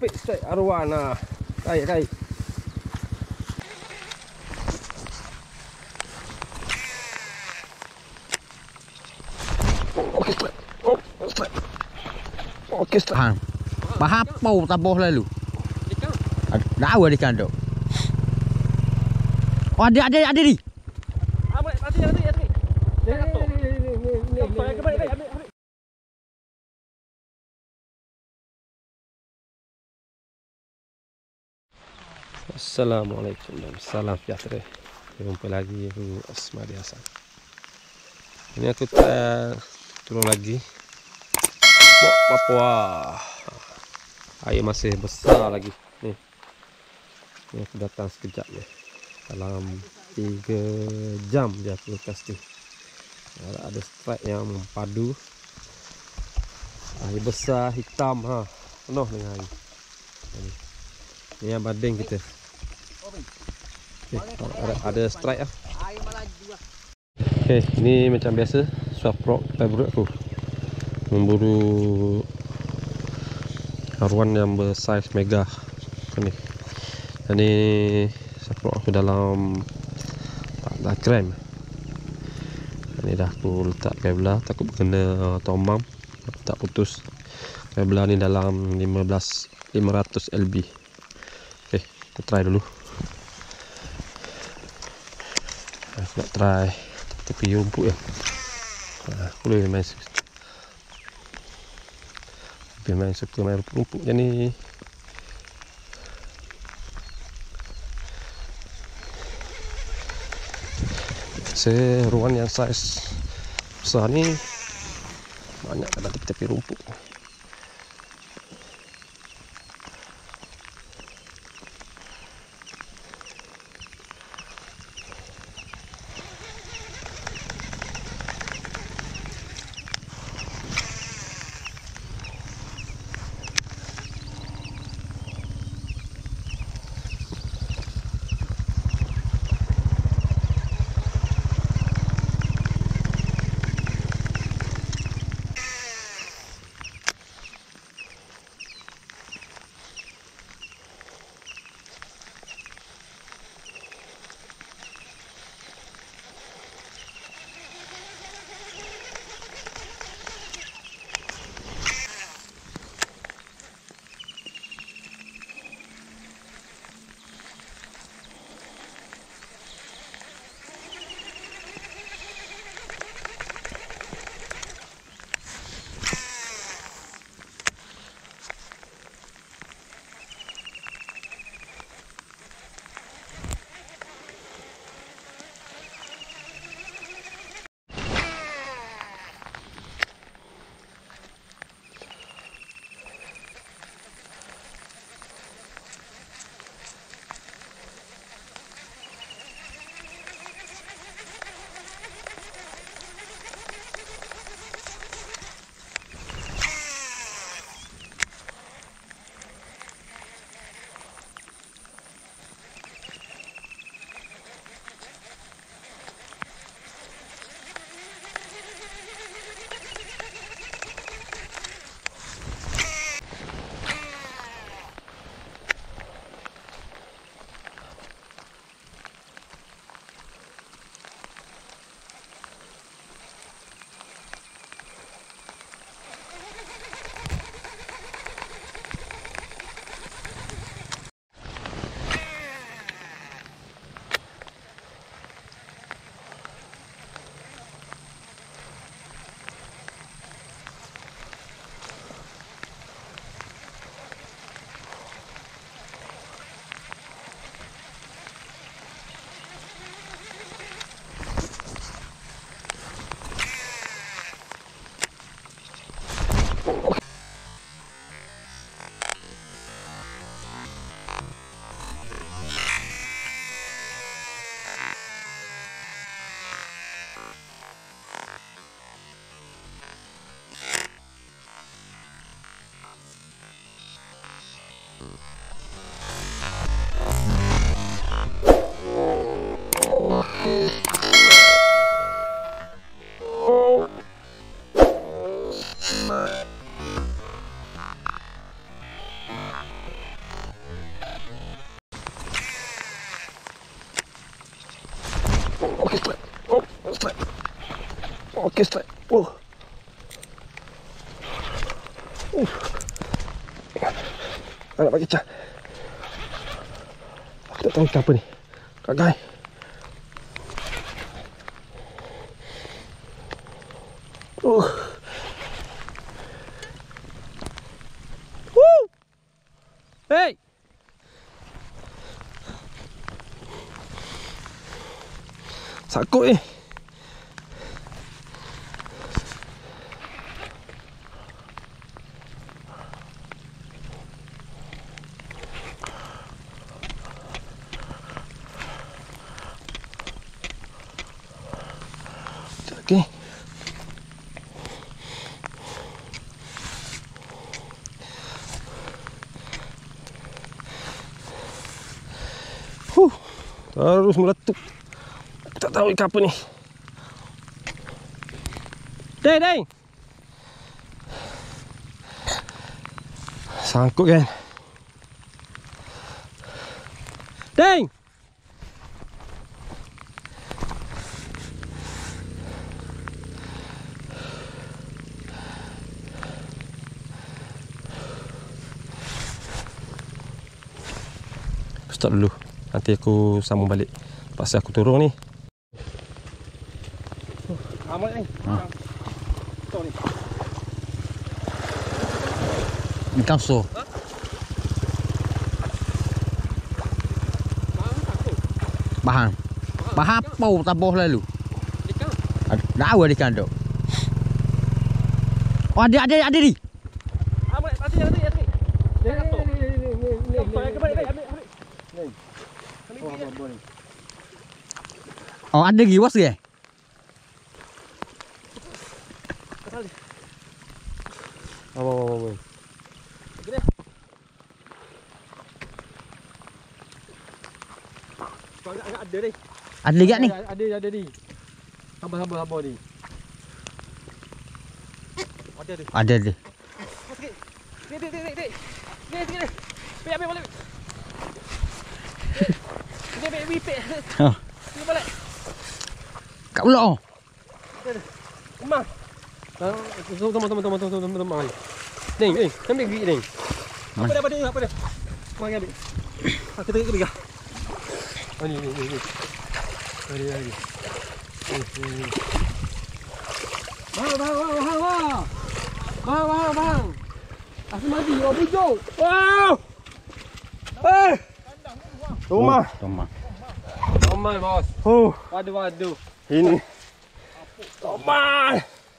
Apik strike arwana. Kait. Okey, strike. Bahapau taboh lalu. Dah awal di kandok. Oh, ada ni. Ambil mati. Assalamualaikum dan salam sejahtera. Jumpa lagi aku Asmadi Hasan. Ini aku turun lagi. Papua. Air masih besar lagi. Nih. Ini aku datang sekejap ya. Dalam 3 jam dia aku casting. Ada strike yang padu. Air besar hitam penuh dengan air. Ini yang banding kita. Ada strike Okey, ini macam biasa Swaprok favorite aku. Memburu arwan yang bersaiz mega ni. Dan ni Swaprok aku dalam 14 gram. Ini dah aku letak kabel takut kena tombang tak putus. Kabel ni dalam 500 LB. Okey, kita try dulu. Aku nak try tepi rumput ya. Boleh main suka main rumput je ni. Seruan yang saiz besar ni banyak kat tepi rumput. Okey, strike. Nak pakai cat. Aku tak tahu ikan apa ni. Kak Gai. Hey. Sakut ni. Okey. Terus meletup. Aku tak tahu ikan apa ni. Deng. Sangkut kan. Deng. Stop dulu. Nanti aku sambung balik. Pasal aku turun ni. Amat ni. Stop ni. Ikan so. Bahan. Bahan apa taboh lalu? Ikan. Dah ada ikan tu. Oh ada ni. Amat nanti. Dia katok. Ni. Ambil. Oh ada lagi was ke? Apa. Gini. Agak ada ni. Ada lagi ni. Ada ni. Sabar ni. Ada. Dek. Ni. Ambil balik. Ni ambil wipik. Ha. Ni balik. Kat ulo. Emang. Tunggu. Deng, ambil gigi deng. Apa dia? Mari ambil. Kita pergi. Oh ni. Hari. Bang. Asal mati, bujuk. Wow. Tomai, bos. Waduh. Ini. Tomai.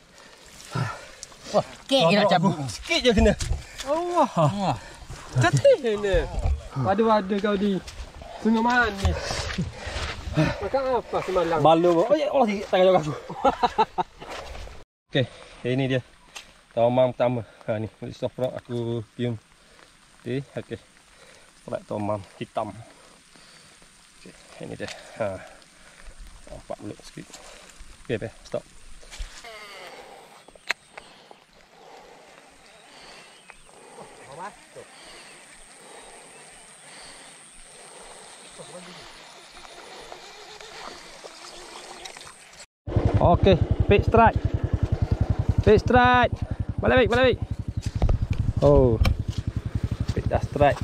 Wah, kek nak cabut. Sikit je kena. Allah. Catih ni. Waduh kau di. Sungai mana ni? Makan apa semalam? Balu. Oh ya Allah, tangan jauh aku. Okey, ini dia. Tomam pertama. Ha ni, boleh stop rock aku pium. Okey. Strike tomam hitam. Okey, ini dia. Ha. Nampak beluk sikit. Okey, stop. Okey, bait strike. Balik. Oh. Bait dah strike.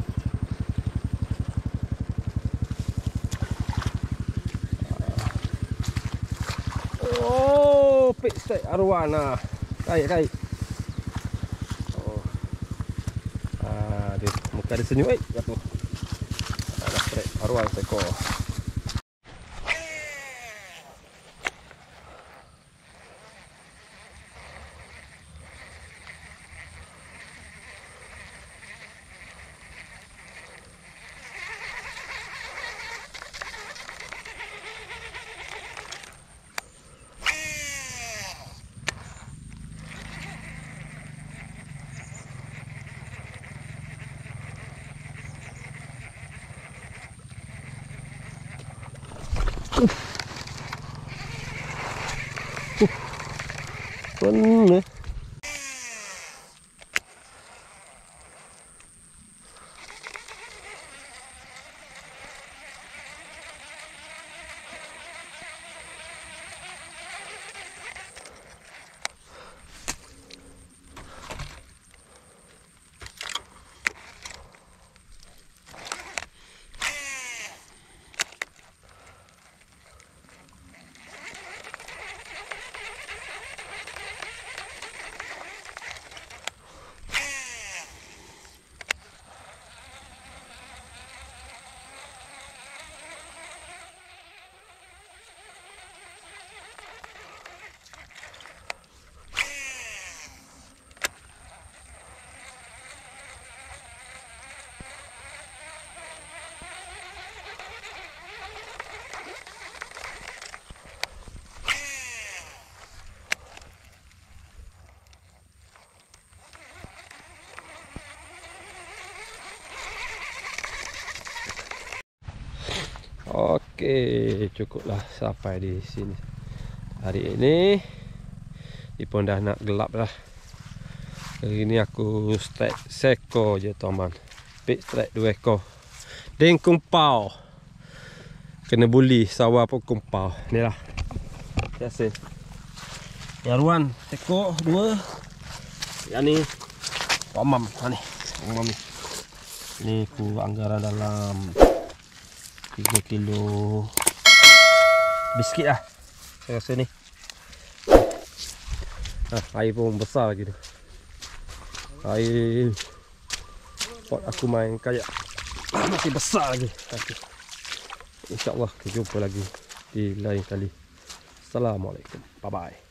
Oh, bait strike arwana. Kait. Oh. Dia muka dia senyum jatuh. Dah strike arwana seekor. Bener. Okey, cukuplah sampai di sini hari ini. Ni pun dah nak gelap dah. Hari ni aku strike seko je teman. Pik strike 2 ekor. Deng kumpau. Kena buli sawah pun kumpau. Ni lah. Biasa. Yang ruan seko 2. Yang ni Omam ni. Omam ni. Ni ku anggaran dalam 3 kilo biskit lah. Saya rasa ni. Air pun besar lagi tu. Air pot aku main kayak masih besar lagi. InsyaAllah kita jumpa lagi di lain kali. Assalamualaikum. Bye bye.